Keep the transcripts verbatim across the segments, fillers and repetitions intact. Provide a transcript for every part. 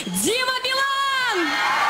Дима Билан!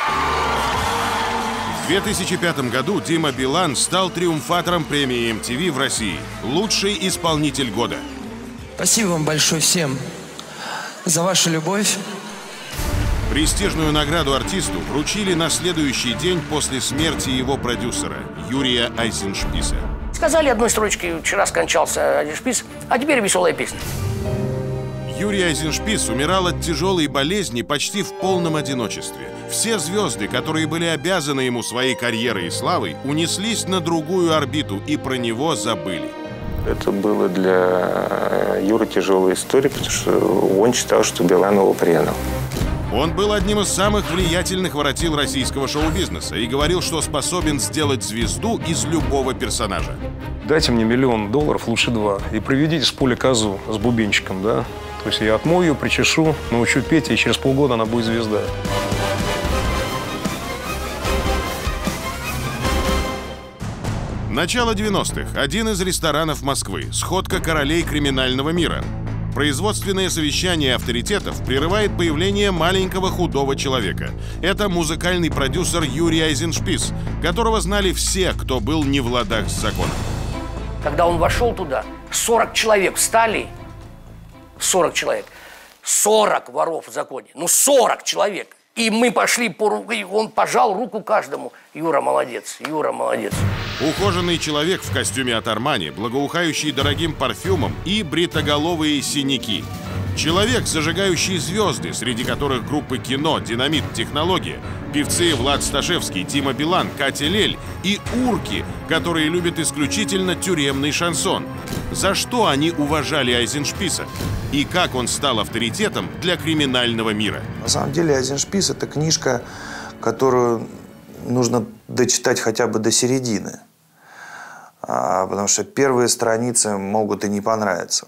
В две тысячи пятом году Дима Билан стал триумфатором премии эм ти ви в России. Лучший исполнитель года. Спасибо вам большое всем за вашу любовь. Престижную награду артисту вручили на следующий день после смерти его продюсера Юрия Айзеншписа. Сказали одной строчкой: вчера скончался Айзеншпис, а теперь веселая песня. Юрий Айзеншпис умирал от тяжелой болезни почти в полном одиночестве. Все звезды, которые были обязаны ему своей карьерой и славой, унеслись на другую орбиту и про него забыли. Это было для Юры тяжелая история, потому что он считал, что Билан его предал. Он был одним из самых влиятельных воротил российского шоу-бизнеса и говорил, что способен сделать звезду из любого персонажа. Дайте мне миллион долларов, лучше два, и приведите с поля козу с бубенчиком, да? То есть я отмою ее, причешу, научу петь, и через полгода она будет звезда. Начало девяностых. Один из ресторанов Москвы. Сходка королей криминального мира. Производственное совещание авторитетов прерывает появление маленького худого человека. Это музыкальный продюсер Юрий Айзеншпис, которого знали все, кто был не в ладах с законом. Когда он вошел туда, сорок человек встали. сорок человек. сорок воров в законе. Ну, сорок человек. И мы пошли по руке, он пожал руку каждому. Юра молодец, Юра молодец. Ухоженный человек в костюме от Армани, благоухающий дорогим парфюмом и бритоголовые синяки. Человек, зажигающий звезды, среди которых группы «Кино», «Динамит», «Технология», певцы Влад Сташевский, Дима Билан, Катя Лель и урки, которые любят исключительно тюремный шансон. За что они уважали Айзеншписа? И как он стал авторитетом для криминального мира? На самом деле Айзеншпис – это книжка, которую нужно дочитать хотя бы до середины. А, потому что первые страницы могут и не понравиться.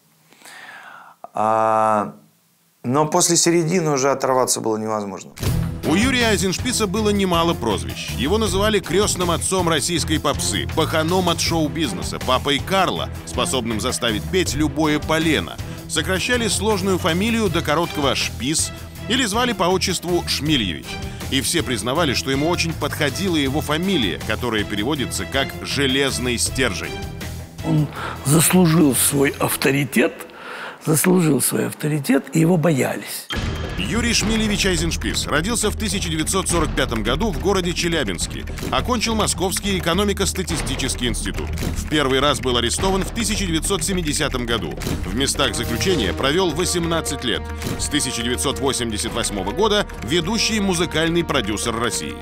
А, но после середины уже оторваться было невозможно. У Юрия Айзеншписа было немало прозвищ. Его называли крестным отцом российской попсы, паханом от шоу-бизнеса, папой Карло, способным заставить петь любое полено. Сокращали сложную фамилию до короткого «Шпис» или звали по отчеству Шмильевич. И все признавали, что ему очень подходила его фамилия, которая переводится как «железный стержень». Он заслужил свой авторитет, заслужил свой авторитет, и его боялись. Юрий Шмильевич Айзеншпис родился в тысяча девятьсот сорок пятом году в городе Челябинске. Окончил Московский экономико-статистический институт. В первый раз был арестован в тысяча девятьсот семидесятом году. В местах заключения провел восемнадцать лет. С тысяча девятьсот восемьдесят восьмого года ведущий музыкальный продюсер России.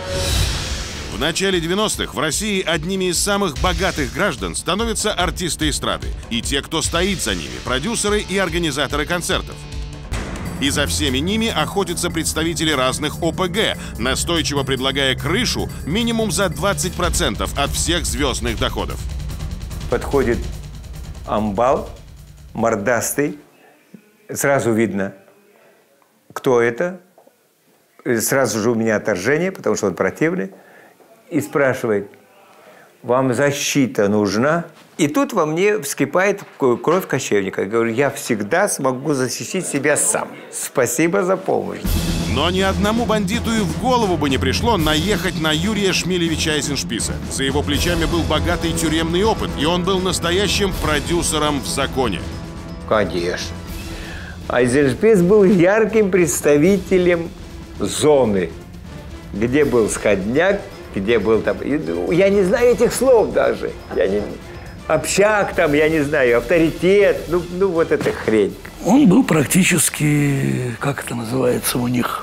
В начале девяностых в России одними из самых богатых граждан становятся артисты эстрады. И те, кто стоит за ними, продюсеры и организаторы концертов. И за всеми ними охотятся представители разных о пэ гэ, настойчиво предлагая крышу минимум за двадцать процентов от всех звездных доходов. Подходит амбал, мордастый, сразу видно, кто это. Сразу же у меня отторжение, потому что он противный. И спрашивает: вам защита нужна? И тут во мне вскипает кровь кочевника. Я говорю: я всегда смогу защитить себя сам. Спасибо за помощь. Но ни одному бандиту и в голову бы не пришло наехать на Юрия Шмильевича Айзеншписа. За его плечами был богатый тюремный опыт, и он был настоящим продюсером в законе. Конечно. Айзеншпис был ярким представителем зоны, где был сходняк, где был там... Я не знаю этих слов даже. Я не... Общак там, я не знаю, авторитет. Ну, ну, вот эта хрень. Он был практически, как это называется у них,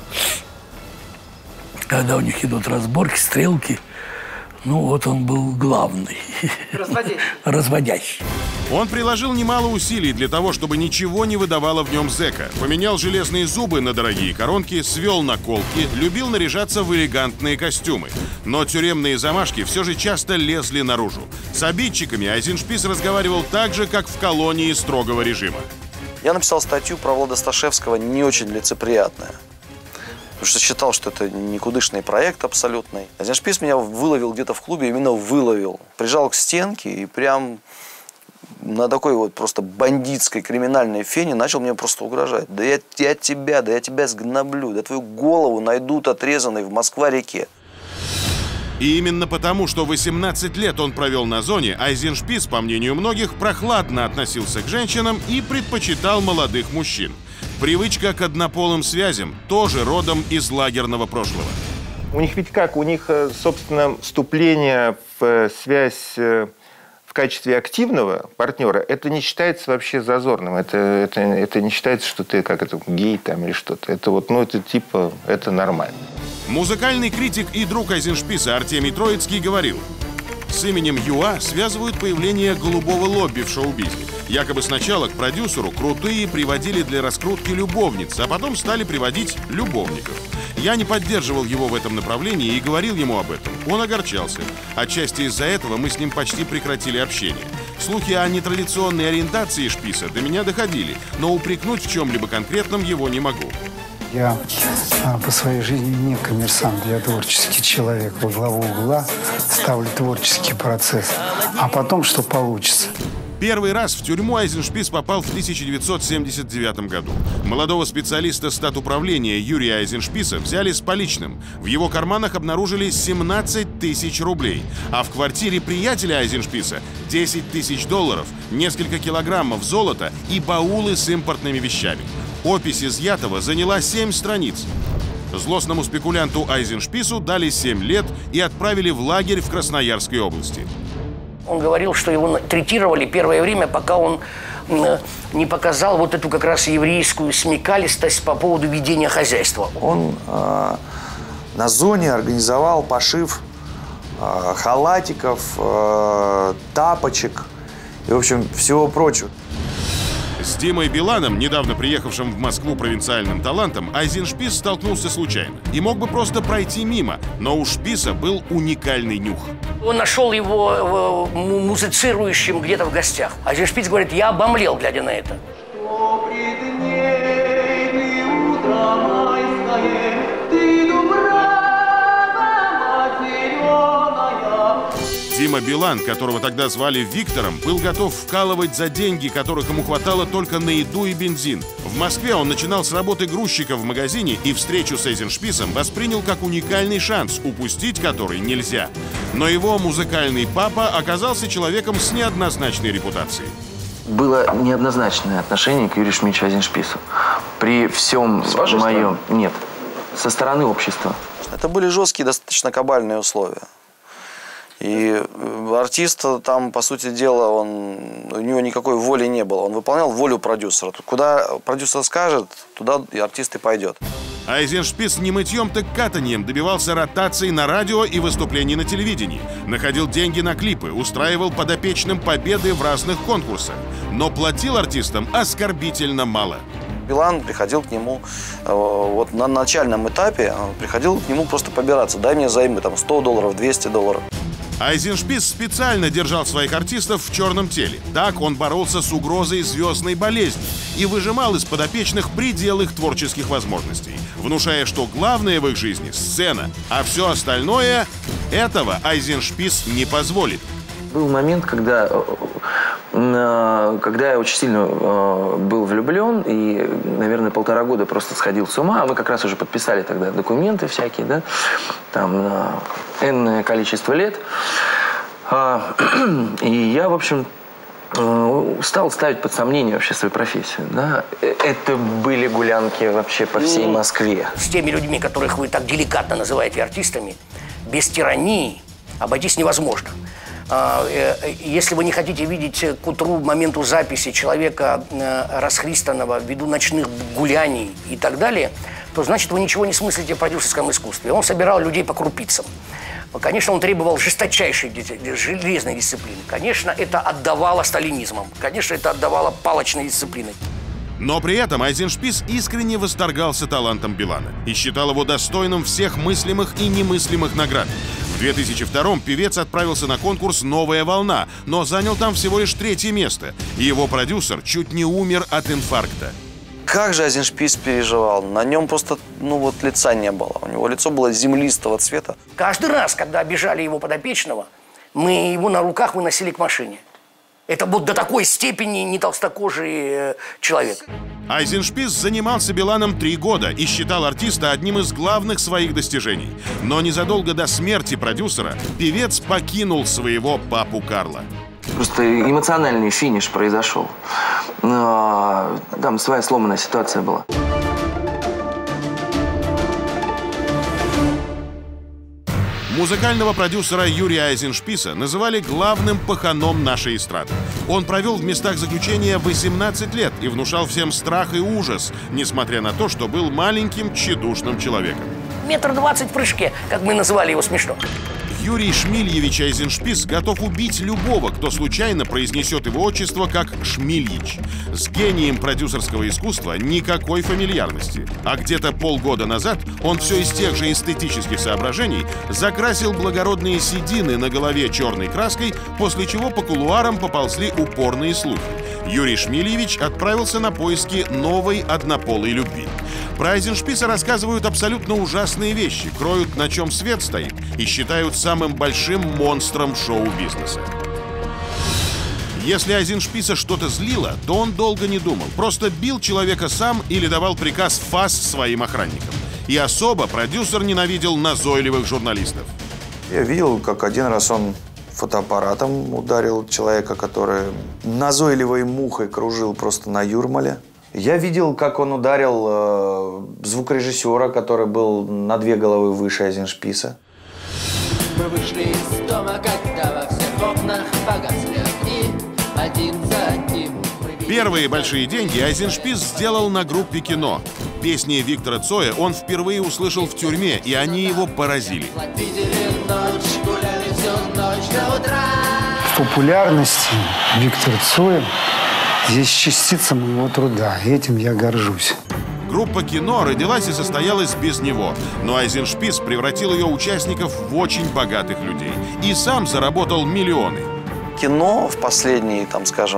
когда у них идут разборки, стрелки. Ну, вот он был главный. Разводящий. Разводящий. Он приложил немало усилий для того, чтобы ничего не выдавало в нем зэка. Поменял железные зубы на дорогие коронки, свел наколки, любил наряжаться в элегантные костюмы. Но тюремные замашки все же часто лезли наружу. С обидчиками Айзеншпис разговаривал так же, как в колонии строгого режима. Я написал статью про Влада Сташевского не очень лицеприятная. Потому что считал, что это никудышный проект абсолютный. Айзеншпис меня выловил где-то в клубе, именно выловил. Прижал к стенке и прям на такой вот просто бандитской криминальной фене начал мне просто угрожать. Да я, я тебя, да я тебя сгноблю, да твою голову найдут отрезанной в Москва-реке. И именно потому, что восемнадцать лет он провел на зоне, Айзеншпис, по мнению многих, прохладно относился к женщинам и предпочитал молодых мужчин. Привычка к однополым связям тоже родом из лагерного прошлого. У них ведь как? У них, собственно, вступление в связь в качестве активного партнера, это не считается вообще зазорным. Это, это, это не считается, что ты как это, гей там или что-то. Это вот, ну, это типа, это нормально. Музыкальный критик и друг Айзеншписа Артемий Троицкий говорил: с именем ЮА связывают появление голубого лобби в шоу-бизе. Якобы сначала к продюсеру крутые приводили для раскрутки любовниц, а потом стали приводить любовников. Я не поддерживал его в этом направлении и говорил ему об этом. Он огорчался. Отчасти из-за этого мы с ним почти прекратили общение. Слухи о нетрадиционной ориентации Шписа до меня доходили, но упрекнуть в чем-либо конкретном его не могу. Я а, по своей жизни не коммерсант, я творческий человек. Во главу угла ставлю творческий процесс, а потом что получится. Первый раз в тюрьму Айзеншпис попал в тысяча девятьсот семьдесят девятом году. Молодого специалиста статуправления Юрия Айзеншписа взяли с поличным. В его карманах обнаружили семнадцать тысяч рублей, а в квартире приятеля Айзеншписа десять тысяч долларов, несколько килограммов золота и баулы с импортными вещами. Опись изъятого заняла семь страниц. Злостному спекулянту Айзеншпису дали семь лет и отправили в лагерь в Красноярской области. Он говорил, что его третировали первое время, пока он не показал вот эту как раз еврейскую смекалистость по поводу ведения хозяйства. Он э, на зоне организовал пошив э, халатиков, э, тапочек и, в общем, всего прочего. С Димой Биланом, недавно приехавшим в Москву провинциальным талантом, Айзеншпис столкнулся случайно и мог бы просто пройти мимо, но у Шписа был уникальный нюх. Он нашел его музицирующим где-то в гостях. Айзеншпис говорит: я обомлел, глядя на это. Дима Билан, которого тогда звали Виктором, был готов вкалывать за деньги, которых ему хватало только на еду и бензин. В Москве он начинал с работы грузчика в магазине и встречу с Айзеншписом воспринял как уникальный шанс, упустить который нельзя. Но его музыкальный папа оказался человеком с неоднозначной репутацией. Было неоднозначное отношение к Юрию Шмидтовичу Айзеншпису. При всем моем... Нет, со стороны общества. Это были жесткие, достаточно кабальные условия. И артист там, по сути дела, он, у него никакой воли не было. Он выполнял волю продюсера. Куда продюсер скажет, туда и артист и пойдет. Айзеншпис не мытьем, так катаньем добивался ротации на радио и выступлений на телевидении. Находил деньги на клипы, устраивал подопечным победы в разных конкурсах. Но платил артистам оскорбительно мало. Билан приходил к нему вот на начальном этапе, приходил к нему просто побираться. Дай мне займы, там, сто долларов, двести долларов. Айзеншпис специально держал своих артистов в черном теле. Так он боролся с угрозой звездной болезни и выжимал из подопечных предел их творческих возможностей, внушая, что главное в их жизни — сцена, а все остальное — этого Айзеншпис не позволит. Был момент, когда, когда я очень сильно был влюблен и, наверное, полтора года просто сходил с ума. Мы как раз уже подписали тогда документы всякие, да, там на энное количество лет. И я, в общем, стал ставить под сомнение вообще свою профессию. Да? Это были гулянки вообще по всей Москве. С теми людьми, которых вы так деликатно называете артистами, без тирании обойтись невозможно. Если вы не хотите видеть к утру, моменту записи человека расхристанного ввиду ночных гуляний и так далее, то значит вы ничего не смыслите в продюсерском искусстве. Он собирал людей по крупицам. Конечно, он требовал жесточайшей, железной дисциплины. Конечно, это отдавало сталинизмом. Конечно, это отдавало палочной дисциплиной. Но при этом Айзеншпис искренне восторгался талантом Билана и считал его достойным всех мыслимых и немыслимых наград. В две тысячи втором певец отправился на конкурс «Новая волна», но занял там всего лишь третье место, и его продюсер чуть не умер от инфаркта. Как же Айзеншпис переживал? На нем просто, ну вот, лица не было. У него лицо было землистого цвета. Каждый раз, когда обижали его подопечного, мы его на руках выносили к машине. Это вот до такой степени не толстокожий э, человек. Айзеншпис занимался Биланом три года и считал артиста одним из главных своих достижений. Но незадолго до смерти продюсера певец покинул своего папу Карла. Просто эмоциональный финиш произошел. Там своя сломанная ситуация была. Музыкального продюсера Юрия Айзеншписа называли главным паханом нашей эстрады. Он провел в местах заключения восемнадцать лет и внушал всем страх и ужас, несмотря на то, что был маленьким тщедушным человеком. Метр двадцать в прыжке, как мы называли его смешно. Юрий Шмильевич Айзеншпис готов убить любого, кто случайно произнесет его отчество как Шмильич. С гением продюсерского искусства никакой фамильярности. А где-то полгода назад он все из тех же эстетических соображений закрасил благородные седины на голове черной краской, после чего по кулуарам поползли упорные слухи. Юрий Шмильевич отправился на поиски новой однополой любви. Про Айзеншписа рассказывают абсолютно ужасные вещи, кроют, на чем свет стоит, и считают самым большим монстром шоу-бизнеса. Если Айзеншписа что-то злило, то он долго не думал, просто бил человека сам или давал приказ ФАС своим охранникам. И особо продюсер ненавидел назойливых журналистов. Я видел, как один раз он фотоаппаратом ударил человека, который назойливой мухой кружил просто на Юрмале. Я видел, как он ударил э, звукорежиссера, который был на две головы выше Айзеншписа. Мы вышли из дома, когда во всех окнах погасли огни, один за одним. Первые большие деньги Айзеншпис сделал на группе «Кино». Песни Виктора Цоя он впервые услышал в тюрьме, и они его поразили. В популярности Виктор Цой здесь частица моего труда, и этим я горжусь. Группа «Кино» родилась и состоялась без него, но Айзеншпис превратил ее участников в очень богатых людей и сам заработал миллионы. Кино в последние, там, скажем,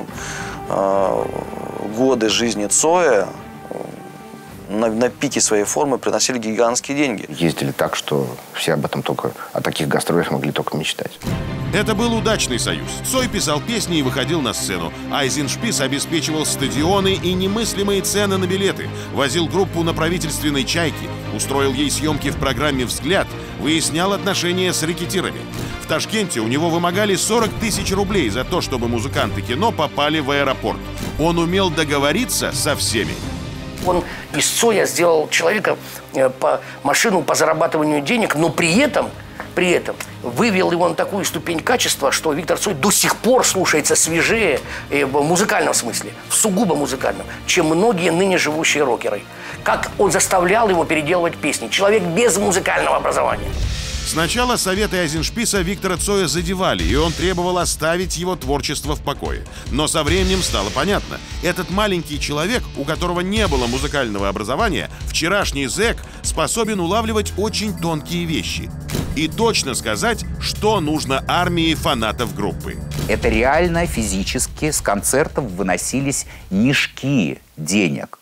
годы жизни Цоя на, на пике своей формы приносили гигантские деньги. Ездили так, что все об этом только, о таких гастролях могли только мечтать. Это был удачный союз. Цой писал песни и выходил на сцену. Айзеншпис обеспечивал стадионы и немыслимые цены на билеты, возил группу на правительственной «Чайке», устроил ей съемки в программе «Взгляд», выяснял отношения с рэкетирами. В Ташкенте у него вымогали сорок тысяч рублей за то, чтобы музыканты «Кино» попали в аэропорт. Он умел договориться со всеми. Он из Цоя сделал человека по машину по зарабатыванию денег, но при этом, при этом вывел его на такую ступень качества, что Виктор Цой до сих пор слушается свежее в музыкальном смысле, в сугубо музыкальном, чем многие ныне живущие рокеры. Как он заставлял его переделывать песни. Человек без музыкального образования. Сначала советы Айзеншписа Виктора Цоя задевали, и он требовал оставить его творчество в покое. Но со временем стало понятно. Этот маленький человек, у которого не было музыкального образования, вчерашний зэк, способен улавливать очень тонкие вещи. И точно сказать, что нужно армии фанатов группы. Это реально физически с концертов выносились мешки денег.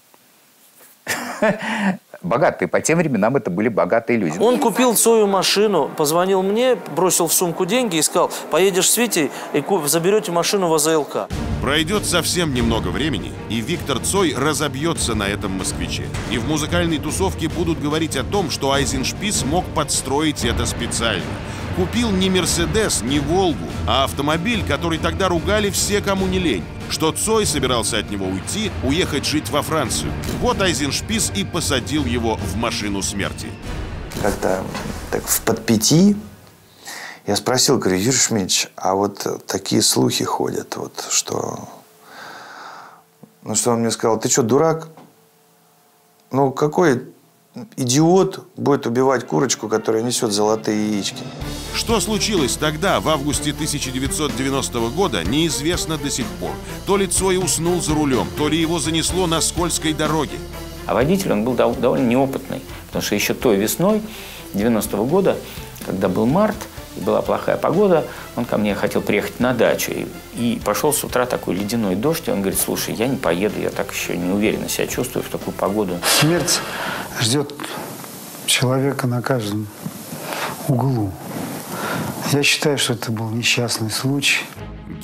Богатые. По тем временам это были богатые люди. Он купил Цою машину, позвонил мне, бросил в сумку деньги и сказал: поедешь с Витей и заберете машину в А З Л К. Пройдет совсем немного времени, и Виктор Цой разобьется на этом москвиче. И в музыкальной тусовке будут говорить о том, что Айзеншпис мог подстроить это специально. Купил не Мерседес, не Волгу, а автомобиль, который тогда ругали все, кому не лень. Что Цой собирался от него уйти, уехать жить во Францию. Вот Айзеншпис и посадил его в машину смерти. Как-то так в под пяти я спросил, говорю: Юрий Шмильевич, а вот такие слухи ходят, вот что... Ну, что он мне сказал: ты что, дурак? Ну, какой идиот будет убивать курочку, которая несет золотые яички? Что случилось тогда, в августе тысяча девятьсот девяностого года, неизвестно до сих пор. То ли Цой уснул за рулем, то ли его занесло на скользкой дороге. А водитель, он был довольно неопытный, потому что еще той весной девяностого года, когда был март и была плохая погода, он ко мне хотел приехать на дачу. И, и пошел с утра такой ледяной дождь, и он говорит: слушай, я не поеду, я так еще неуверенно себя чувствую в такую погоду. Смерть ждет человека на каждом углу. Я считаю, что это был несчастный случай.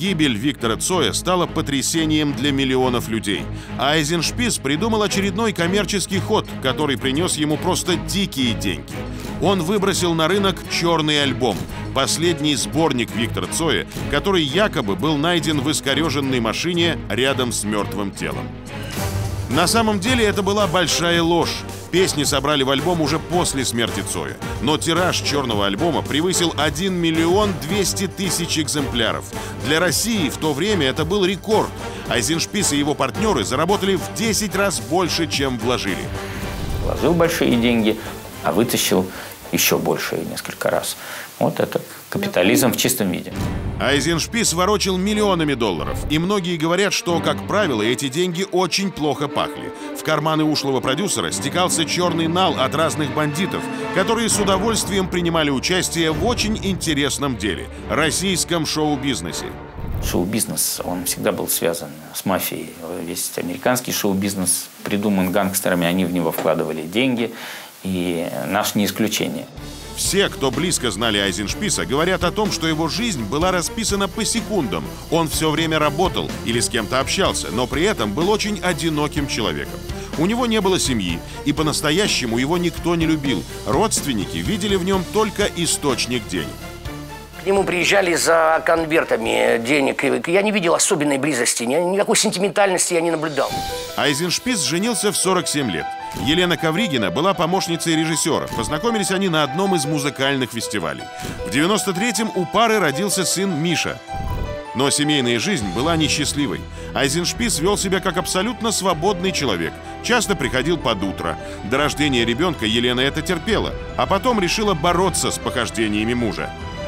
Гибель Виктора Цоя стала потрясением для миллионов людей. А Айзеншпис придумал очередной коммерческий ход, который принес ему просто дикие деньги. Он выбросил на рынок черный альбом, последний сборник Виктора Цоя, который якобы был найден в искореженной машине рядом с мертвым телом. На самом деле это была большая ложь. Песни собрали в альбом уже после смерти Цоя. Но тираж черного альбома превысил один миллион двести тысяч экземпляров. Для России в то время это был рекорд. Айзеншпис и его партнеры заработали в десять раз больше, чем вложили. Вложил большие деньги, а вытащил еще больше несколько раз. Вот это капитализм в чистом виде. Айзеншпис ворочил миллионами долларов. И многие говорят, что, как правило, эти деньги очень плохо пахли. В карманы ушлого продюсера стекался черный нал от разных бандитов, которые с удовольствием принимали участие в очень интересном деле – российском шоу-бизнесе. Шоу-бизнес, он всегда был связан с мафией. Весь американский шоу-бизнес придуман гангстерами, они в него вкладывали деньги, и наш не исключение. Все, кто близко знали Айзеншписа, говорят о том, что его жизнь была расписана по секундам. Он все время работал или с кем-то общался, но при этом был очень одиноким человеком. У него не было семьи, и по-настоящему его никто не любил. Родственники видели в нем только источник денег. К нему приезжали за конвертами денег. Я не видел особенной близости, никакой сентиментальности я не наблюдал. Айзеншпис женился в сорок семь лет. Елена Ковригина была помощницей режиссера. Познакомились они на одном из музыкальных фестивалей. В девяносто третьем у пары родился сын Миша. Но семейная жизнь была несчастливой. Айзеншпис вел себя как абсолютно свободный человек. Часто приходил под утро. До рождения ребенка Елена это терпела, а потом решила бороться с похождениями мужа.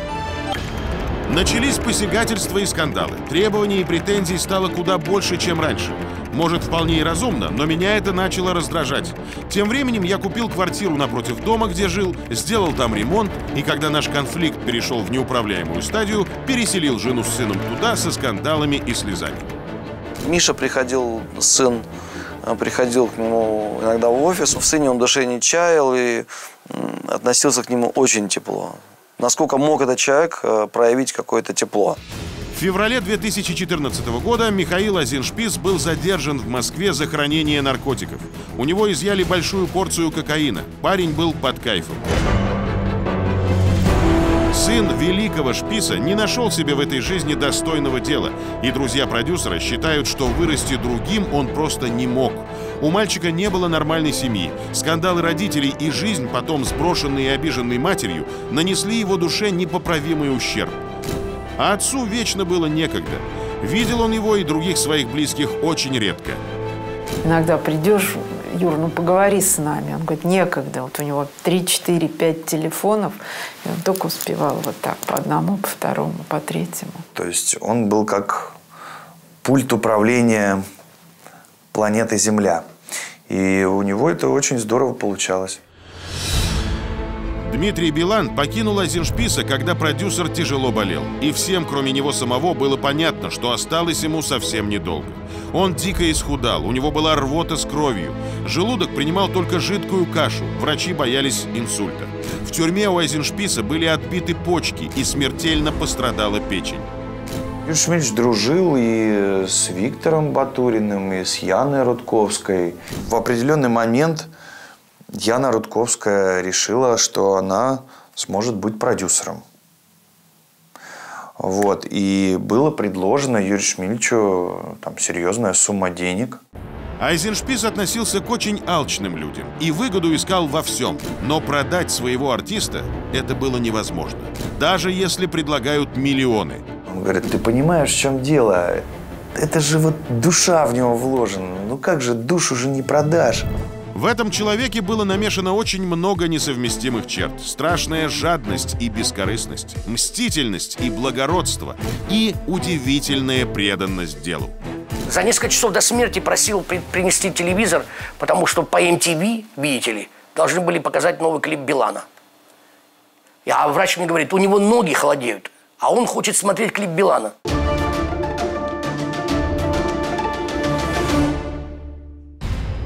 Начались посягательства и скандалы. Требований и претензий стало куда больше, чем раньше. Может, вполне и разумно, но меня это начало раздражать. Тем временем я купил квартиру напротив дома, где жил, сделал там ремонт, и когда наш конфликт перешел в неуправляемую стадию, переселил жену с сыном туда со скандалами и слезами. Миша приходил, сын, приходил к нему иногда в офис. В сыне он души не чаял и относился к нему очень тепло. Насколько мог этот человек проявить какое-то тепло. В феврале две тысячи четырнадцатого года Михаил Айзеншпис был задержан в Москве за хранение наркотиков. У него изъяли большую порцию кокаина. Парень был под кайфом. Сын великого Шписа не нашел себе в этой жизни достойного дела. И друзья продюсера считают, что вырасти другим он просто не мог. У мальчика не было нормальной семьи. Скандалы родителей и жизнь, потом сброшенной и обиженной матерью, нанесли его душе непоправимый ущерб. А отцу вечно было некогда. Видел он его и других своих близких очень редко. Иногда придешь, Юр, ну поговори с нами. Он говорит, некогда. Вот у него три, четыре, пять телефонов, и он только успевал вот так по одному, по второму, по третьему. То есть он был как пульт управления планетой Земля. И у него это очень здорово получалось. Дмитрий Билан покинул Айзеншписа, когда продюсер тяжело болел. И всем, кроме него самого, было понятно, что осталось ему совсем недолго. Он дико исхудал, у него была рвота с кровью. Желудок принимал только жидкую кашу, врачи боялись инсульта. В тюрьме у Айзеншписа были отбиты почки и смертельно пострадала печень. Юрий Шмидт дружил и с Виктором Батуриным, и с Яной Рудковской. В определенный момент Яна Рудковская решила, что она сможет быть продюсером. Вот. И было предложено Юрию Шмильчу там серьезная сумма денег. Айзеншпис относился к очень алчным людям и выгоду искал во всем. Но продать своего артиста – это было невозможно. Даже если предлагают миллионы. Он говорит, ты понимаешь, в чем дело? Это же вот душа в него вложена. Ну как же, душу же не продашь. В этом человеке было намешано очень много несовместимых черт. Страшная жадность и бескорыстность, мстительность и благородство и удивительная преданность делу. За несколько часов до смерти просил при принести телевизор, потому что по эм ти ви, видите ли, должны были показать новый клип Билана. А врач мне говорит, у него ноги холодеют, а он хочет смотреть клип Билана.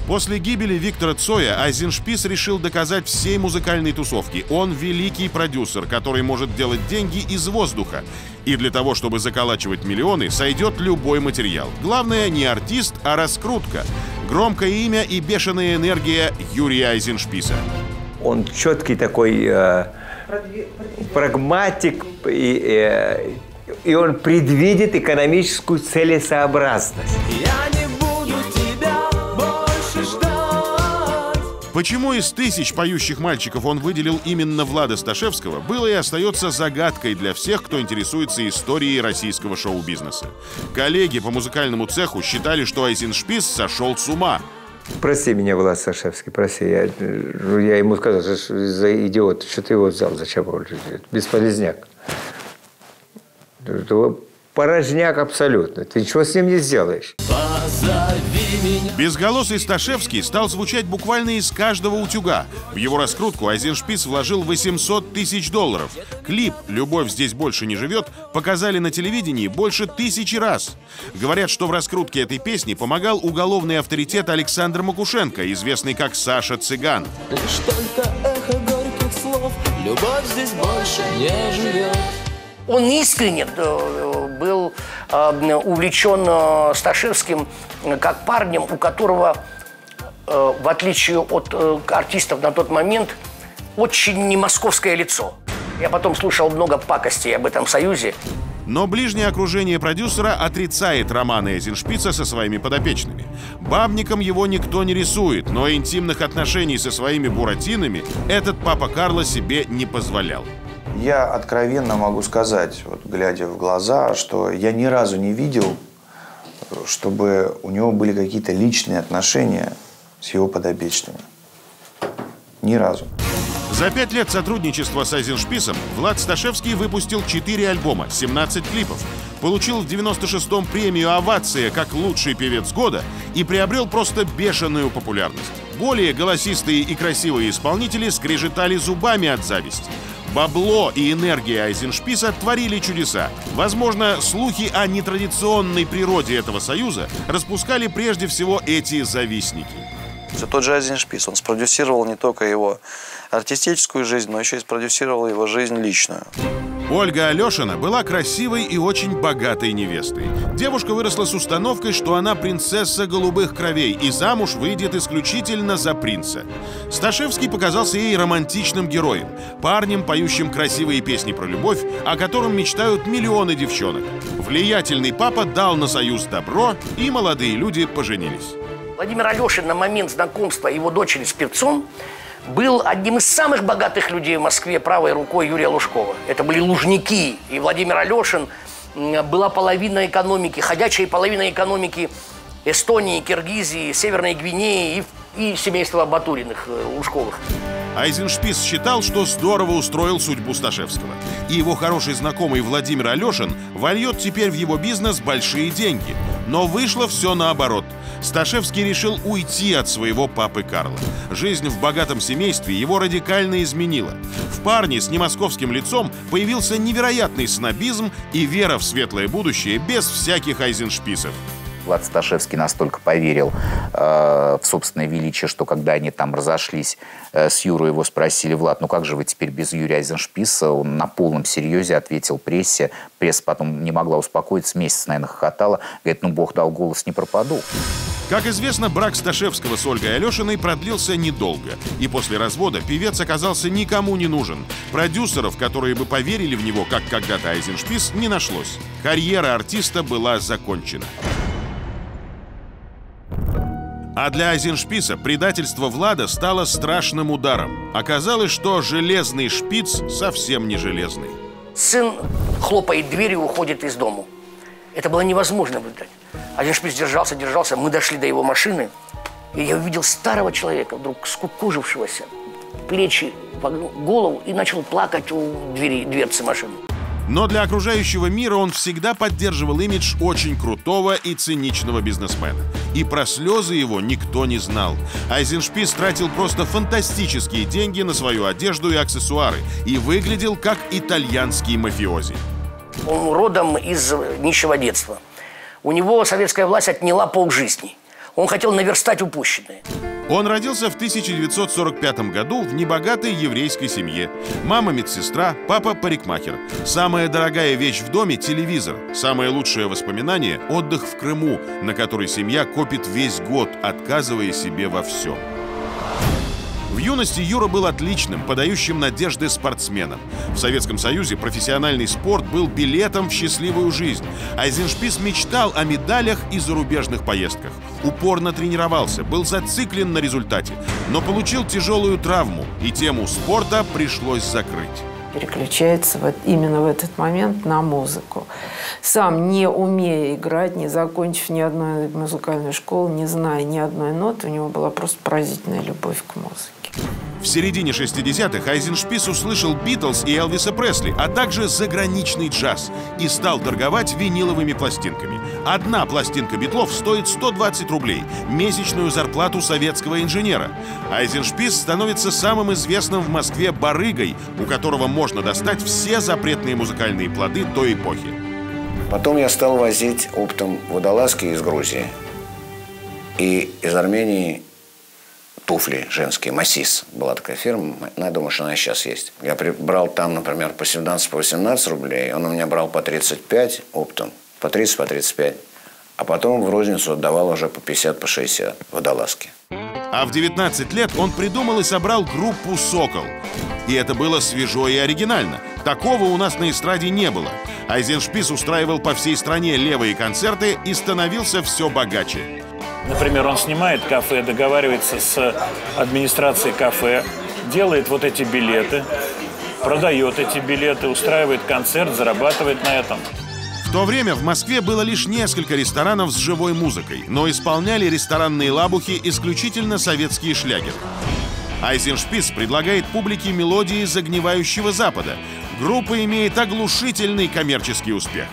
После гибели Виктора Цоя Айзеншпис решил доказать всей музыкальной тусовке: он великий продюсер, который может делать деньги из воздуха. И для того, чтобы заколачивать миллионы, сойдет любой материал. Главное не артист, а раскрутка. Громкое имя и бешеная энергия Юрия Айзеншписа. Он четкий такой э, прагматик, и, э, и он предвидит экономическую целесообразность. Я не буду тебя больше ждать. Почему из тысяч поющих мальчиков он выделил именно Влада Сташевского, было и остается загадкой для всех, кто интересуется историей российского шоу-бизнеса. Коллеги по музыкальному цеху считали, что Айзеншпис сошел с ума. Прости меня, Влад Сташевский, прости. Я, я ему сказал, что за идиот, что ты его взял, зачем? Бесполезняк. Порожняк абсолютно. Ты ничего с ним не сделаешь. Безголосый Сташевский стал звучать буквально из каждого утюга. В его раскрутку Айзеншпис вложил восемьсот тысяч долларов. Клип «Любовь здесь больше не живет» показали на телевидении больше тысячи раз. Говорят, что в раскрутке этой песни помогал уголовный авторитет Александр Макушенко, известный как Саша Цыган. Лишь только эхо горьких слов, любовь здесь больше не живет. Он искренне был увлечен Сташевским как парнем, у которого, в отличие от артистов на тот момент, очень не московское лицо. Я потом слушал много пакостей об этом союзе. Но ближнее окружение продюсера отрицает романы Айзеншписа со своими подопечными. Бабником его никто не рисует, но интимных отношений со своими буратинами этот папа Карло себе не позволял. Я откровенно могу сказать, вот, глядя в глаза, что я ни разу не видел, чтобы у него были какие-то личные отношения с его подопечными. Ни разу. За пять лет сотрудничества с Айзеншписом Влад Сташевский выпустил четыре альбома, семнадцать клипов, получил в девяносто шестом премию «Овация» как лучший певец года и приобрел просто бешеную популярность. Более голосистые и красивые исполнители скрежетали зубами от зависти. Бабло и энергия Айзеншписа творили чудеса. Возможно, слухи о нетрадиционной природе этого союза распускали прежде всего эти завистники. Все тот же Айзеншпис, он спродюсировал не только его артистическую жизнь, но еще и спродюсировал его жизнь личную. Ольга Алешина была красивой и очень богатой невестой. Девушка выросла с установкой, что она принцесса голубых кровей и замуж выйдет исключительно за принца. Сташевский показался ей романтичным героем, парнем, поющим красивые песни про любовь, о котором мечтают миллионы девчонок. Влиятельный папа дал на союз добро, и молодые люди поженились. Владимир Алешин на момент знакомства его дочери с певцом был одним из самых богатых людей в Москве правой рукой Юрия Лужкова. Это были Лужники. И Владимир Алешин была половина экономики, ходячая половина экономики Эстонии, Киргизии, Северной Гвинеи и, и семейства Батуриных, Лужковых. Айзеншпис считал, что здорово устроил судьбу Сташевского. И его хороший знакомый Владимир Алешин вольет теперь в его бизнес большие деньги. Но вышло все наоборот. Сташевский решил уйти от своего папы Карла. Жизнь в богатом семействе его радикально изменила. В парне с немосковским лицом появился невероятный снобизм и вера в светлое будущее без всяких Айзеншписов. Влад Сташевский настолько поверил э, в собственное величие, что когда они там разошлись э, с Юрой, его спросили: Влад, ну как же вы теперь без Юрия Айзеншписа? Он на полном серьезе ответил прессе. Пресса потом не могла успокоиться, месяц, наверное, хохотала. Говорит, ну бог дал голос, не пропаду. Как известно, брак Сташевского с Ольгой Алешиной продлился недолго. И после развода певец оказался никому не нужен. Продюсеров, которые бы поверили в него, как когда-то Айзеншпис, не нашлось. Карьера артиста была закончена. А для Айзеншписа предательство Влада стало страшным ударом. Оказалось, что железный шпиц совсем не железный. Сын хлопает дверью и уходит из дому. Это было невозможно наблюдать. Айзеншпис держался, держался. Мы дошли до его машины, и я увидел старого человека, вдруг скукожившегося, плечи, голову, и начал плакать у двери, дверцы машины. Но для окружающего мира он всегда поддерживал имидж очень крутого и циничного бизнесмена. И про слезы его никто не знал. Айзеншпис тратил просто фантастические деньги на свою одежду и аксессуары и выглядел как итальянский мафиози. Он родом из нищего детства. У него советская власть отняла полжизни. Он хотел наверстать упущенное. Он родился в тысяча девятьсот сорок пятом году в небогатой еврейской семье. Мама медсестра, папа парикмахер. Самая дорогая вещь в доме – телевизор. Самое лучшее воспоминание – отдых в Крыму, на который семья копит весь год, отказывая себе во всем. В юности Юра был отличным, подающим надежды спортсменом. В Советском Союзе профессиональный спорт был билетом в счастливую жизнь. Айзеншпис мечтал о медалях и зарубежных поездках. Упорно тренировался, был зациклен на результате, но получил тяжелую травму, и тему спорта пришлось закрыть. Переключается вот именно в этот момент на музыку. Сам, не умея играть, не закончив ни одной музыкальной школы, не зная ни одной ноты, у него была просто поразительная любовь к музыке. В середине шестидесятых Айзеншпис услышал Битлз и Элвиса Пресли, а также заграничный джаз и стал торговать виниловыми пластинками. Одна пластинка Битлов стоит сто двадцать рублей, месячную зарплату советского инженера. Айзеншпис становится самым известным в Москве барыгой, у которого можно достать все запретные музыкальные плоды той эпохи. Потом я стал возить оптом водолазки из Грузии и из Армении туфли женские, Масис. Была такая фирма, я думаю, что она сейчас есть. Я брал там, например, по семнадцать, по восемнадцать рублей, он у меня брал по тридцать пять оптом, по тридцать, по тридцать пять. А потом в розницу отдавал уже по пятьдесят, по шестьдесят водолазки. А в девятнадцать лет он придумал и собрал группу «Сокол». И это было свежо и оригинально. Такого у нас на эстраде не было. Айзеншпис устраивал по всей стране левые концерты и становился все богаче. Например, он снимает кафе, договаривается с администрацией кафе, делает вот эти билеты, продает эти билеты, устраивает концерт, зарабатывает на этом. В то время в Москве было лишь несколько ресторанов с живой музыкой, но исполняли ресторанные лабухи исключительно советские шлягеры. Айзеншпис предлагает публике мелодии загнивающего Запада. Группа имеет оглушительный коммерческий успех.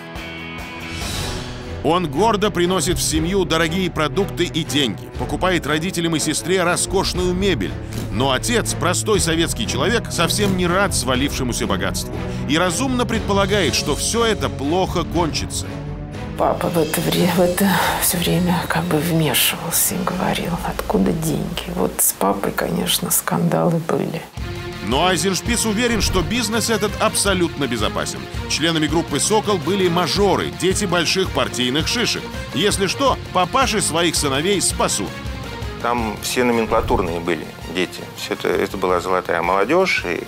Он гордо приносит в семью дорогие продукты и деньги, покупает родителям и сестре роскошную мебель. Но отец, простой советский человек, совсем не рад свалившемуся богатству и разумно предполагает, что все это плохо кончится. Папа в это время, в это все время как бы вмешивался и говорил, откуда деньги. Вот с папой, конечно, скандалы были. Но Айзеншпис уверен, что бизнес этот абсолютно безопасен. Членами группы «Сокол» были мажоры, дети больших партийных шишек. Если что, папаши своих сыновей спасут. Там все номенклатурные были дети. Все это, это была золотая молодежь. И,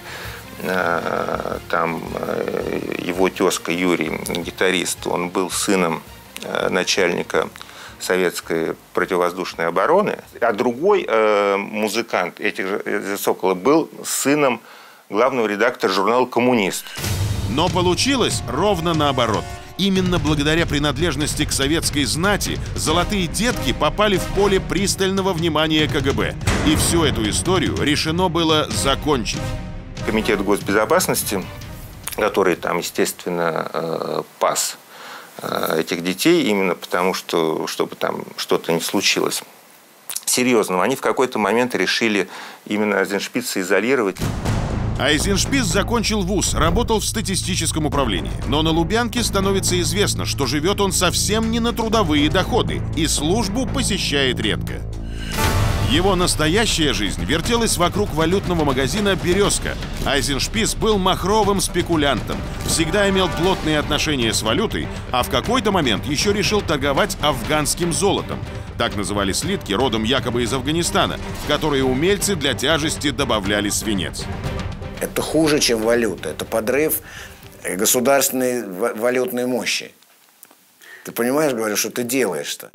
э, там э, его тезка Юрий, гитарист, он был сыном э, начальника советской противовоздушной обороны, а другой э, музыкант этих же «Сокола» был сыном главного редактора журнала «Коммунист». Но получилось ровно наоборот. Именно благодаря принадлежности к советской знати золотые детки попали в поле пристального внимания ка гэ бэ. И всю эту историю решено было закончить. Комитет госбезопасности, который там, естественно, э, пас этих детей, именно потому, что чтобы там что-то не случилось серьезного, они в какой-то момент решили именно Айзеншписа изолировать. Айзеншпис закончил вуз, работал в статистическом управлении. Но на Лубянке становится известно, что живет он совсем не на трудовые доходы и службу посещает редко. Его настоящая жизнь вертелась вокруг валютного магазина «Березка». Айзеншпис был махровым спекулянтом, всегда имел плотные отношения с валютой, а в какой-то момент еще решил торговать афганским золотом. Так называли слитки, родом якобы из Афганистана, в которые умельцы для тяжести добавляли свинец. Это хуже, чем валюта. Это подрыв государственной валютной мощи. Ты понимаешь, говорю, что ты делаешь-то?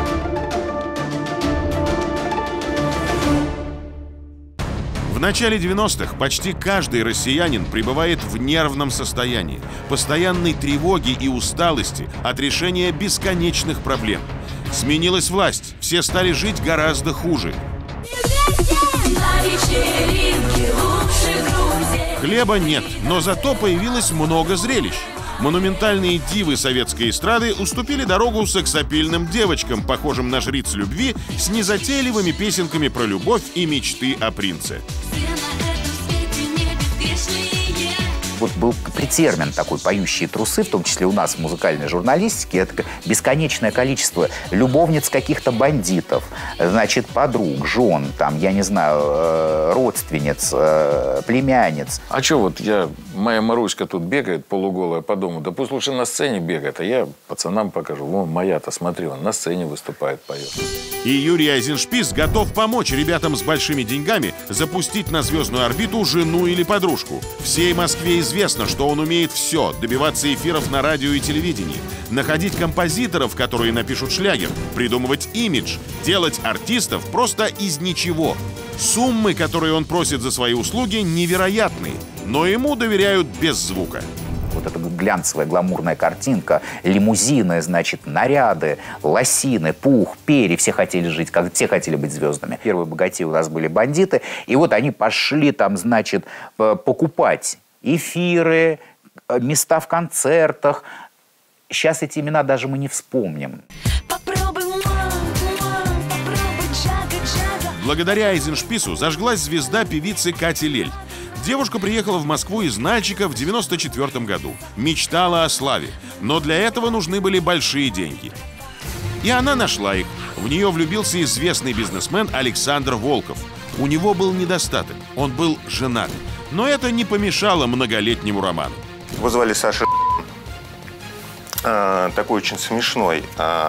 В начале девяностых почти каждый россиянин пребывает в нервном состоянии, постоянной тревоги и усталости от решения бесконечных проблем. Сменилась власть, все стали жить гораздо хуже. Хлеба нет, но зато появилось много зрелищ. Монументальные дивы советской эстрады уступили дорогу сексапильным девочкам, похожим на жриц любви, с незатейливыми песенками про любовь и мечты о принце. вот был термин такой «поющие трусы», в том числе у нас в музыкальной журналистике, это бесконечное количество любовниц каких-то бандитов, значит, подруг, жен, там, я не знаю, родственниц, племянниц. А что вот я, моя Маруська тут бегает полуголая по дому, да пусть лучше на сцене бегает, а я пацанам покажу. Вон, моя-то, смотри, он на сцене выступает, поет. И Юрий Айзеншпис готов помочь ребятам с большими деньгами запустить на звездную орбиту жену или подружку. Всей Москве известно, что он умеет все – добиваться эфиров на радио и телевидении, находить композиторов, которые напишут шлягер, придумывать имидж, делать артистов просто из ничего. Суммы, которые он просит за свои услуги, невероятные, но ему доверяют без звука. Вот эта глянцевая, гламурная картинка, лимузины, значит, наряды, лосины, пух, перья. Все хотели жить, как все хотели быть звездами. Первые богатеи у нас были бандиты. И вот они пошли там, значит, покупать эфиры, места в концертах. Сейчас эти имена даже мы не вспомним. Благодаря Айзеншпису зажглась звезда певицы Кати Лель. Девушка приехала в Москву из Нальчика в девяносто четвёртом году. Мечтала о славе, но для этого нужны были большие деньги. И она нашла их. В нее влюбился известный бизнесмен Александр Волков. У него был недостаток. Он был женат. Но это не помешало многолетнему роману. Его звали Саша. Такой очень смешной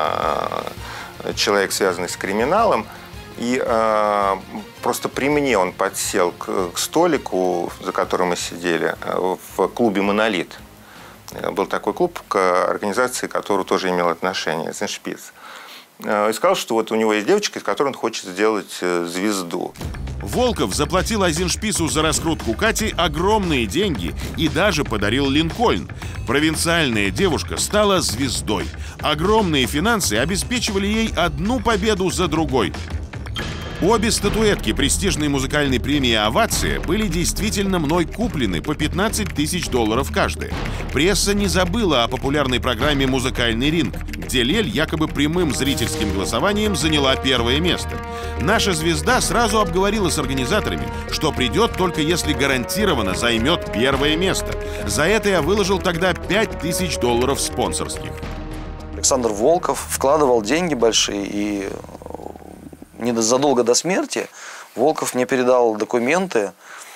человек, связанный с криминалом. И э, просто при мне он подсел к, к столику, за которым мы сидели, в клубе «Монолит». Был такой клуб, к организации, которую тоже имел отношение, Айзеншпис. И сказал, что вот у него есть девочка, из которой он хочет сделать звезду. Волков заплатил Айзеншпису за раскрутку Кати огромные деньги и даже подарил Линкольн. Провинциальная девушка стала звездой. Огромные финансы обеспечивали ей одну победу за другой. Обе статуэтки престижной музыкальной премии «Овация» были действительно мной куплены по пятнадцать тысяч долларов каждая. Пресса не забыла о популярной программе «Музыкальный ринг», где Лель якобы прямым зрительским голосованием заняла первое место. Наша звезда сразу обговорила с организаторами, что придет только если гарантированно займет первое место. За это я выложил тогда пять тысяч долларов спонсорских. Александр Волков вкладывал деньги большие, и незадолго до смерти Волков мне передал документы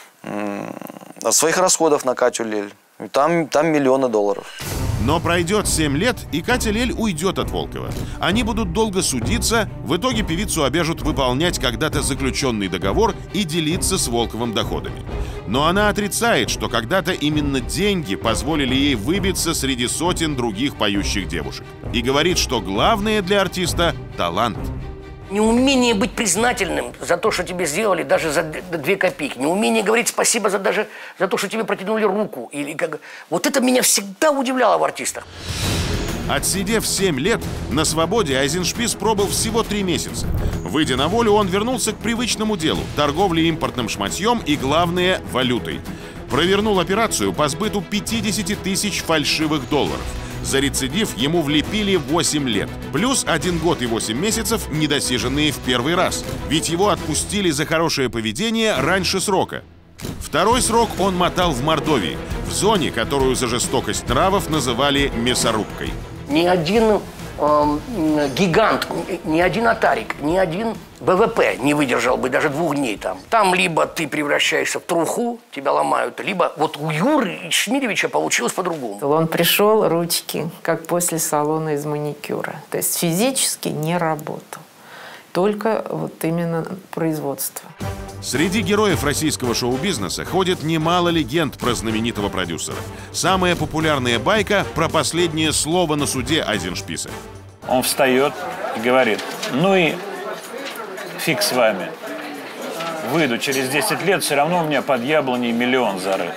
о своих расходах на Катю Лель. Там, там миллионы долларов. Но пройдет семь лет, и Катя Лель уйдет от Волкова. Они будут долго судиться, в итоге певицу обяжут выполнять когда-то заключенный договор и делиться с Волковым доходами. Но она отрицает, что когда-то именно деньги позволили ей выбиться среди сотен других поющих девушек. И говорит, что главное для артиста – талант. Неумение быть признательным за то, что тебе сделали, даже за две копейки. Неумение говорить спасибо за, даже за то, что тебе протянули руку. Или как... Вот это меня всегда удивляло в артистах. Отсидев семь лет, на свободе Айзеншпис пробыл всего три месяца. Выйдя на волю, он вернулся к привычному делу – торговле импортным шматьем и, главное, валютой. Провернул операцию по сбыту пятидесяти тысяч фальшивых долларов. За рецидив ему влепили восемь лет. Плюс один год и восемь месяцев, недосиженные в первый раз. Ведь его отпустили за хорошее поведение раньше срока. Второй срок он мотал в Мордовии, в зоне, которую за жестокость нравов называли мясорубкой. Ни один э, гигант, ни один атарик, ни один БВП не выдержал бы даже двух дней там. Там либо ты превращаешься в труху, тебя ломают, либо вот у Юры Шмилевича получилось по-другому. Он пришел, ручки, как после салона из маникюра. То есть физически не работал. Только вот именно производство. Среди героев российского шоу-бизнеса ходит немало легенд про знаменитого продюсера. Самая популярная байка про последнее слово на суде Айзеншписа. Он встает и говорит: ну и фиг с вами. Выйду через десять лет, все равно у меня под яблоней миллион зарыт.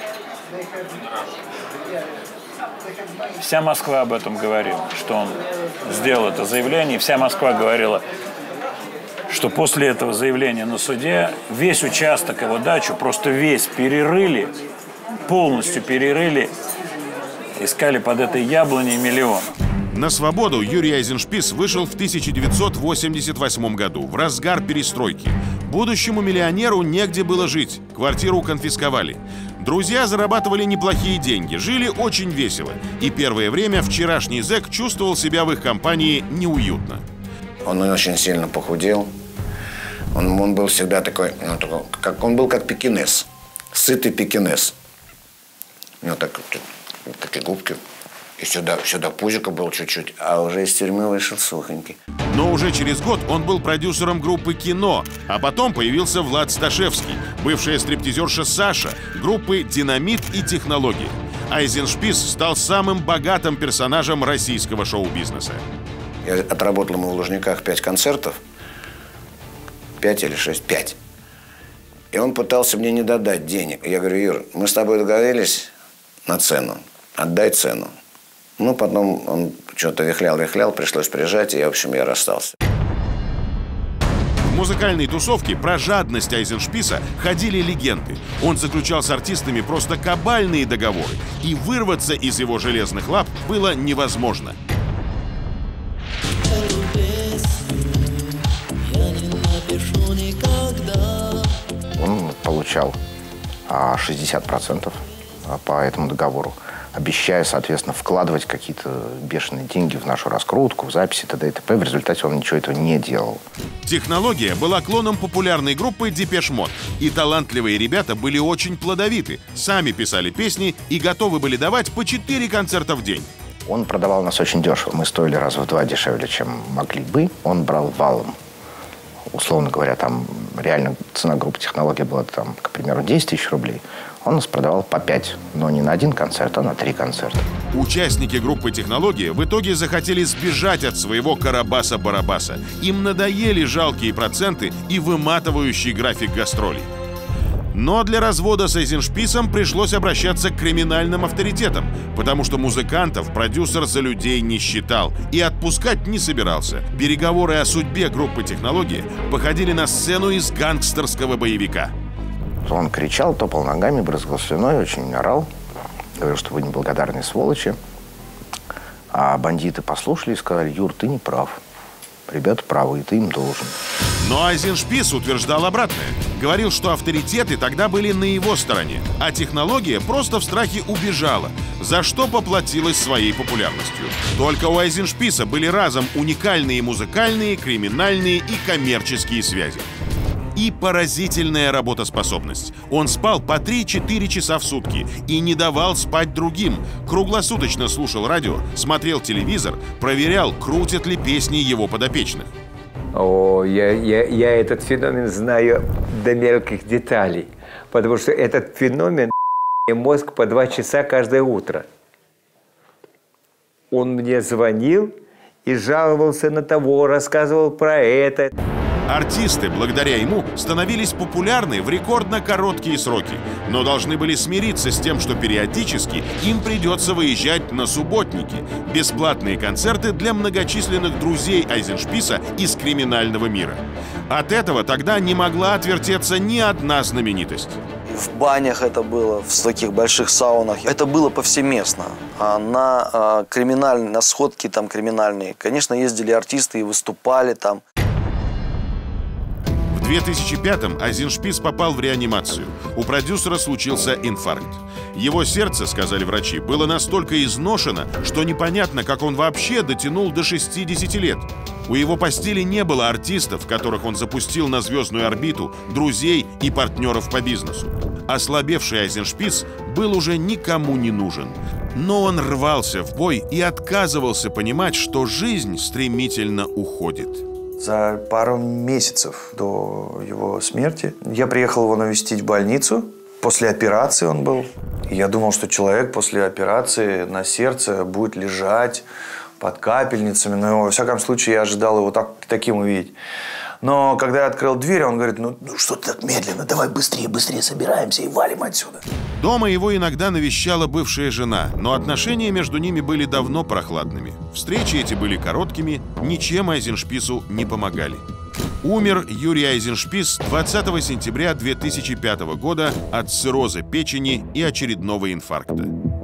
Вся Москва об этом говорила, что он сделал это заявление. И вся Москва говорила, что после этого заявления на суде весь участок, его дачу, просто весь перерыли, полностью перерыли, искали под этой яблоней миллион. На свободу Юрий Айзеншпис вышел в тысяча девятьсот восемьдесят восьмом году, в разгар перестройки. Будущему миллионеру негде было жить, квартиру конфисковали. Друзья зарабатывали неплохие деньги, жили очень весело. И первое время вчерашний зэк чувствовал себя в их компании неуютно. Он очень сильно похудел. Он, он был всегда такой, ну, такой как, он был как пекинес. Сытый пекинес. У него так, такие губки. И сюда, сюда пузико был чуть-чуть. А уже из тюрьмы вышел сухонький. Но уже через год он был продюсером группы «Кино», а потом появился Влад Сташевский, бывшая стриптизерша Саша, группы «Динамит» и «Технологии». Айзеншпис стал самым богатым персонажем российского шоу-бизнеса. Я отработал ему в Лужниках пять концертов. Пять или шесть? Пять. И он пытался мне не додать денег. Я говорю: Юр, мы с тобой договорились на цену. Отдай цену. Ну, потом он что-то вихлял-вихлял, пришлось прижать, и, в общем, я расстался. В музыкальной тусовке про жадность Айзеншписа ходили легенды. Он заключал с артистами просто кабальные договоры, и вырваться из его железных лап было невозможно. Он получал шестьдесят процентов по этому договору, обещая, соответственно, вкладывать какие-то бешеные деньги в нашу раскрутку, в записи, т.д. и т.п. В результате он ничего этого не делал. «Технология» была клоном популярной группы «Депеш Мод». И талантливые ребята были очень плодовиты, сами писали песни и готовы были давать по четыре концерта в день. Он продавал нас очень дешево. Мы стоили раза в два дешевле, чем могли бы. Он брал валом. Условно говоря, там реально цена группы «Технология» была, там, к примеру, десять тысяч рублей. Он нас продавал по пять, но не на один концерт, а на три концерта. Участники группы «Технология» в итоге захотели сбежать от своего Карабаса-Барабаса. Им надоели жалкие проценты и выматывающий график гастролей. Но для развода с Айзеншписом пришлось обращаться к криминальным авторитетам, потому что музыкантов продюсер за людей не считал и отпускать не собирался. Переговоры о судьбе группы «Технология» походили на сцену из гангстерского боевика. Он кричал, топал ногами, брызгал слюной, очень орал. Говорил, что вы неблагодарные сволочи. А бандиты послушали и сказали: Юр, ты не прав. Ребята правы, и ты им должен. Но Айзеншпис утверждал обратное. Говорил, что авторитеты тогда были на его стороне, а «Технология» просто в страхе убежала, за что поплатилась своей популярностью. Только у Айзеншписа были разом уникальные музыкальные, криминальные и коммерческие связи. И поразительная работоспособность. Он спал по три-четыре часа в сутки и не давал спать другим. Круглосуточно слушал радио, смотрел телевизор, проверял, крутят ли песни его подопечных. О, я, я, я этот феномен знаю до мелких деталей, потому что этот феномен мозг по два часа каждое утро. Он мне звонил и жаловался на того, рассказывал про это. Артисты, благодаря ему, становились популярны в рекордно короткие сроки, но должны были смириться с тем, что периодически им придется выезжать на субботники – бесплатные концерты для многочисленных друзей Айзеншписа из криминального мира. От этого тогда не могла отвертеться ни одна знаменитость. В банях это было, в таких больших саунах. Это было повсеместно. А на, а, криминальные, на сходки там криминальные, конечно, ездили артисты и выступали там. В две тысячи пятом Айзеншпис попал в реанимацию. У продюсера случился инфаркт. Его сердце, сказали врачи, было настолько изношено, что непонятно, как он вообще дотянул до шестидесяти лет. У его постели не было артистов, которых он запустил на звездную орбиту, друзей и партнеров по бизнесу. Ослабевший Айзеншпис был уже никому не нужен. Но он рвался в бой и отказывался понимать, что жизнь стремительно уходит. За пару месяцев до его смерти я приехал его навестить в больницу. После операции он был. И я думал, что человек после операции на сердце будет лежать под капельницами. Но, во всяком случае, я ожидал его так, таким увидеть. Но когда я открыл дверь, он говорит: ну, ну что ты так медленно, давай быстрее, быстрее собираемся и валим отсюда. Дома его иногда навещала бывшая жена, но отношения между ними были давно прохладными. Встречи эти были короткими, ничем Айзеншпису не помогали. Умер Юрий Айзеншпис двадцатого сентября две тысячи пятого года от цирроза печени и очередного инфаркта.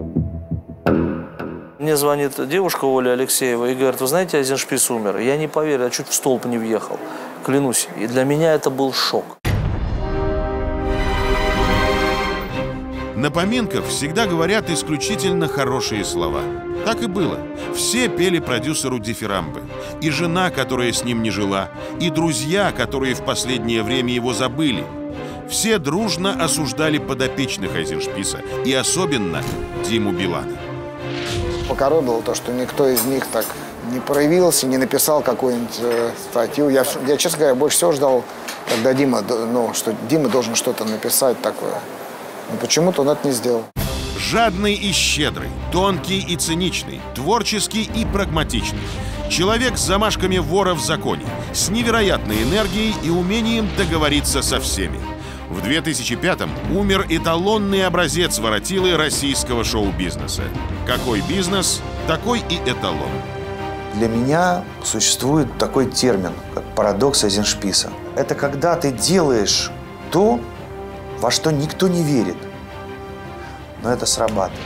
Мне звонит девушка Оля Алексеева и говорит: вы знаете, Айзеншпис умер. Я не поверил, я чуть в столб не въехал. Клянусь. И для меня это был шок. На поминках всегда говорят исключительно хорошие слова. Так и было. Все пели продюсеру дифирамбы. И жена, которая с ним не жила, и друзья, которые в последнее время его забыли. Все дружно осуждали подопечных Эйзеншписа, и особенно Диму Билана. Покоробило то, что никто из них так не проявился, не написал какую-нибудь э, статью. Я, я, честно говоря, больше всего ждал, когда Дима, ну, что Дима должен что-то написать такое. Но почему-то он это не сделал. Жадный и щедрый, тонкий и циничный, творческий и прагматичный. Человек с замашками вора в законе, с невероятной энергией и умением договориться со всеми. В две тысячи пятом умер эталонный образец воротилы российского шоу-бизнеса. Какой бизнес, такой и эталон. Для меня существует такой термин, как парадокс Эйзеншписа. Это когда ты делаешь то, во что никто не верит, но это срабатывает.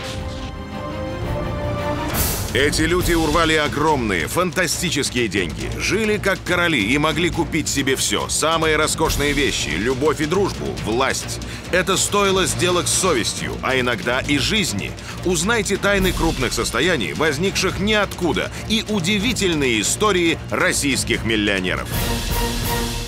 Эти люди урвали огромные, фантастические деньги, жили как короли и могли купить себе все. Самые роскошные вещи, любовь и дружбу, власть. Это стоило сделок с совестью, а иногда и жизни. Узнайте тайны крупных состояний, возникших ниоткуда, и удивительные истории российских миллионеров.